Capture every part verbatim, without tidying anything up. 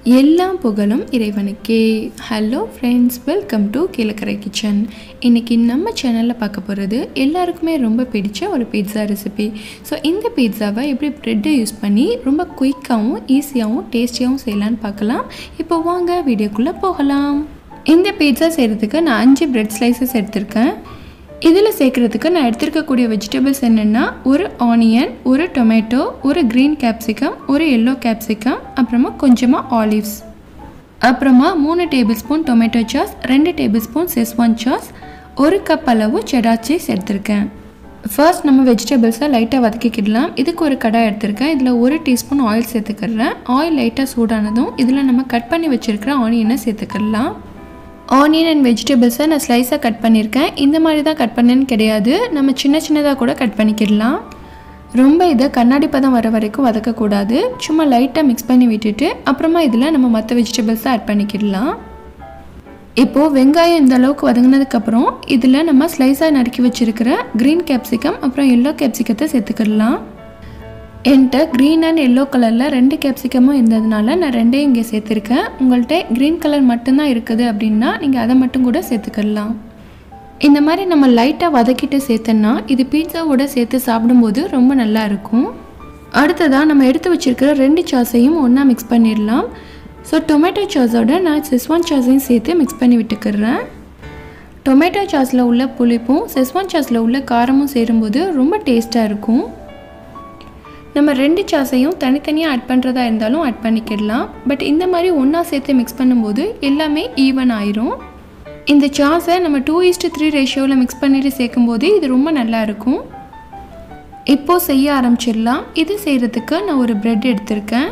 எல்லாம் புகழும் இறைவனுக்கே. Hello friends, welcome to Keelakarai kitchen. இன்றைக்கி நம்ம சேனலில் பார்க்க போகிறது எல்லாருக்குமே ரொம்ப பிடிச்ச ஒரு பீட்சா ரெசிபி. ஸோ இந்த பீட்சாவை எப்படி ப்ரெட்டை யூஸ் பண்ணி ரொம்ப குயிக்காகவும் ஈஸியாகவும் டேஸ்டியாகவும் செய்யலான்னு பார்க்கலாம். இப்போ வாங்க வீடியோக்குள்ளே போகலாம். இந்த பீட்சா செய்கிறதுக்கு நான் அஞ்சு ப்ரெட் ஸ்லைசஸ் எடுத்திருக்கேன். இதில் சேர்க்குறதுக்கு நான் எடுத்துருக்கக்கூடிய வெஜிடபிள்ஸ் என்னென்னா, ஒரு ஆனியன், ஒரு டொமேட்டோ, ஒரு க்ரீன் கேப்சிகம், ஒரு எல்லோ கேப்சிகம், அப்புறமா கொஞ்சமாக ஆலிவ்ஸ், அப்புறமா மூணு டேபிள் ஸ்பூன் டொமேட்டோ சாஸ், ரெண்டு டேபிள் ஸ்பூன் செஸ்வான் சாஸ், ஒரு கப் அளவு செடார் சீஸ் எடுத்திருக்கேன். ஃபர்ஸ்ட் நம்ம வெஜிடபிள்ஸை லைட்டாக வதக்கிக்கிடலாம். இதுக்கு ஒரு கடாய் எடுத்திருக்கேன். இதில் ஒரு டீஸ்பூன் ஆயில் சேர்த்துக்கிறேன். ஆயில் லைட்டாக சூடானதும் இதில் நம்ம கட் பண்ணி வச்சுருக்கிற ஆனியனை சேர்த்துக்கிடலாம். ஆனியன் அண்ட் வெஜிடபிள்ஸை நான் ஸ்லைஸாக கட் பண்ணியிருக்கேன். இந்த மாதிரி தான் கட் பண்ணேன்னு கிடையாது, நம்ம சின்ன சின்னதாக கூட கட் பண்ணிக்கிடலாம். ரொம்ப இதை கண்ணாடி பதம் வர வரைக்கும் வதக்கக்கூடாது. சும்மா லைட்டாக மிக்ஸ் பண்ணி விட்டுட்டு அப்புறமா இதில் நம்ம மற்ற வெஜிடபிள்ஸை ஆட் பண்ணிக்கிடலாம். இப்போது வெங்காயம் இந்த அளவுக்கு வதங்கினதுக்கப்புறம் இதில் நம்ம ஸ்லைஸாக நறுக்கி வச்சுருக்கிற க்ரீன் கேப்சிகம் அப்புறம் எல்லோ கேப்சிகத்தை சேர்த்துக்கிடலாம். என்கிட்ட க்ரீன் அண்ட் எல்லோ கலரில் ரெண்டு கேப்சிகமும் இருந்ததுனால நான் ரெண்டையும் இங்கே சேர்த்துருக்கேன். உங்கள்கிட்ட க்ரீன் கலர் மட்டும்தான் இருக்குது அப்படின்னா நீங்கள் அதை மட்டும் கூட சேர்த்துக்கலாம். இந்த மாதிரி நம்ம லைட்டாக வதக்கிட்டு சேர்த்தோன்னா இது பீட்சாவோட சேர்த்து சாப்பிடும்போது ரொம்ப நல்லா இருக்கும். அடுத்ததாக நம்ம எடுத்து வச்சுருக்கிற ரெண்டு சாஸையும் ஒன்றா மிக்ஸ் பண்ணிடலாம். ஸோ டொமேட்டோ சாஸோட நான் செஸ்வான் சாஸையும் சேர்த்து மிக்ஸ் பண்ணி விட்டுக்கிறேன். டொமேட்டோ சாஸில் உள்ள புளிப்பும் செஸ்வான் சாஸில் உள்ள காரமும் சேரும்போது ரொம்ப டேஸ்ட்டாக இருக்கும். நம்ம ரெண்டு சாஸையும் தனித்தனியாக ஆட் பண்ணுறதா இருந்தாலும் ஆட் பண்ணிக்கிடலாம். பட் இந்த மாதிரி ஒன்றா சேர்த்து மிக்ஸ் பண்ணும்போது எல்லாமே ஈவன் ஆயிரும். இந்த சாஸை நம்ம டூ ஈஸ்ட்டு த்ரீ ரேஷியோவில் மிக்ஸ் பண்ணிட்டு சேர்க்கும்போது இது ரொம்ப நல்லா இருக்கும். இப்போது செய்ய ஆரம்பிச்சிடலாம். இது செய்கிறதுக்கு நான் ஒரு ப்ரெட் எடுத்திருக்கேன்.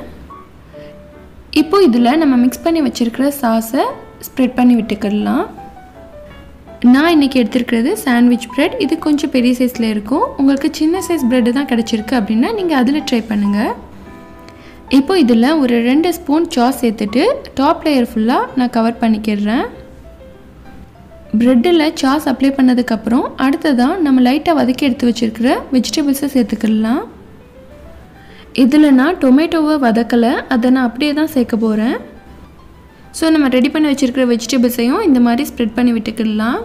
இப்போது இதில் நம்ம மிக்ஸ் பண்ணி வச்சுருக்கிற சாஸை ஸ்ப்ரெட் பண்ணி விட்டுக்கிடலாம். நான் இன்றைக்கி எடுத்துருக்கிறது சாண்ட்விச் ப்ரெட். இது கொஞ்சம் பெரிய சைஸில் இருக்கும். உங்களுக்கு சின்ன சைஸ் ப்ரெட்டு தான் கிடச்சிருக்கு அப்படின்னா நீங்கள் அதில் ட்ரை பண்ணுங்கள். இப்போது இதில் ஒரு ரெண்டு ஸ்பூன் சாஸ் சேர்த்துட்டு டாப் லேயர் ஃபுல்லாக நான் கவர் பண்ணிக்கிறேன். ப்ரெட்டில் சாஸ் அப்ளை பண்ணதுக்கப்புறம் அடுத்ததான் நம்ம லைட்டாக வதக்கி எடுத்து வச்சுருக்கிற வெஜிடபிள்ஸை சேர்த்துக்கலாம். இதில் நான் டொமேட்டோவை வதக்கலை, அதை நான் அப்படியே தான் சேர்க்க போகிறேன். ஸோ நம்ம ரெடி பண்ணி வச்சுருக்கிற வெஜிடபிள்ஸையும் இந்த மாதிரி ஸ்ப்ரெட் பண்ணி விட்டுக்கிடலாம்.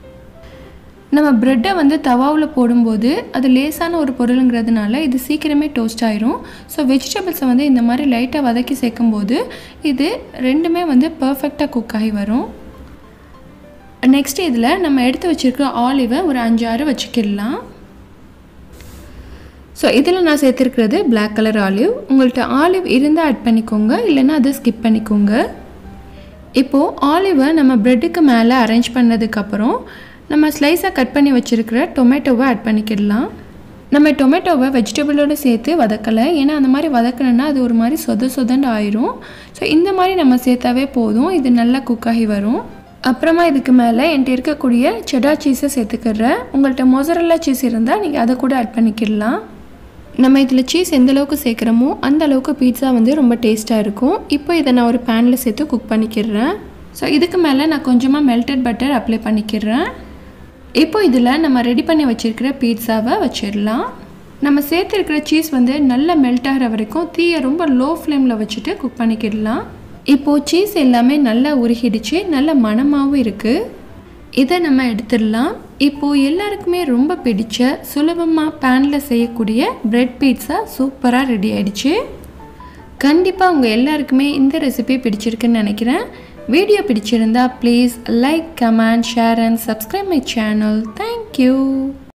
நம்ம ப்ரெட்டை வந்து தவாவில் போடும்போது அது லேசான ஒரு பொருளுங்கிறதுனால இது சீக்கிரமே டோஸ்ட் ஆயிரும். ஸோ வெஜிடபிள்ஸை வந்து இந்த மாதிரி லைட்டாக வதக்கி சேர்க்கும்போது இது ரெண்டுமே வந்து பர்ஃபெக்டாக குக் ஆகி வரும். நெக்ஸ்ட் இதில் நம்ம எடுத்து வச்சுருக்கிற ஆலிவை ஒரு அஞ்சாறு வச்சுக்கிடலாம். ஸோ இதில் நான் சேர்த்துருக்கிறது பிளாக் கலர் ஆலிவ். உங்கள்கிட்ட ஆலிவ் இருந்தால் ஆட் பண்ணிக்கோங்க, இல்லைன்னா அதை ஸ்கிப் பண்ணிக்கோங்க. இப்போது ஆலிவை நம்ம ப்ரெட்டுக்கு மேலே அரேஞ்ச் பண்ணதுக்கப்புறம் நம்ம ஸ்லைஸாக கட் பண்ணி வச்சுருக்கிற டொமேட்டோவை ஆட் பண்ணிக்கிடலாம். நம்ம டொமேட்டோவை வெஜிடபிளோடு சேர்த்து வதக்கலை, ஏன்னா அந்த மாதிரி வதக்கணுன்னா அது ஒரு மாதிரி சொத சொதண்டு ஆயிரும். ஸோ இந்த மாதிரி நம்ம சேர்த்தாவே போதும், இது நல்லா குக் ஆகி வரும். அப்புறமா இதுக்கு மேலே என்கிட்ட இருக்கக்கூடிய செடார் சீஸை சேர்த்துக்கிறேன். உங்கள்கிட்ட மொசரல்லா சீஸ் இருந்தால் நீங்கள் அதை கூட ஆட் பண்ணிக்கிடலாம். நம்ம இதில் சீஸ் எந்த அளவுக்கு சேர்க்குறோமோ அந்த அளவுக்கு பீட்சா வந்து ரொம்ப டேஸ்ட்டாக இருக்கும். இப்போ இதை நான் ஒரு பேனில் சேர்த்து குக் பண்ணிக்கிறேன். ஸோ இதுக்கு மேலே நான் கொஞ்சமாக மெல்டட் பட்டர் அப்ளை பண்ணிக்கிறேன். இப்போ இதில் நம்ம ரெடி பண்ணி வச்சுருக்கிற பீட்சாவை வச்சிடலாம். நம்ம சேர்த்துருக்கிற சீஸ் வந்து நல்லா மெல்ட் ஆகிற வரைக்கும் தீயை ரொம்ப லோ ஃப்ளேமில் வச்சுட்டு குக் பண்ணிக்கிடலாம். இப்போது சீஸ் எல்லாமே நல்லா உருகிடுச்சு, நல்ல மணமாகவும் இருக்குது. இதை நம்ம எடுத்துடலாம். இப்போது எல்லாருக்குமே ரொம்ப பிடிச்ச சுலபமாக பேனில் செய்யக்கூடிய ப்ரெட் பீட்சா சூப்பராக ரெடி ஆகிடுச்சு. கண்டிப்பாக உங்கள் எல்லாருக்குமே இந்த ரெசிபி பிடிச்சிருக்குன்னு நினைக்கிறேன். வீடியோ பிடிச்சிருந்தா please like, comment, share and subscribe my channel. Thank you.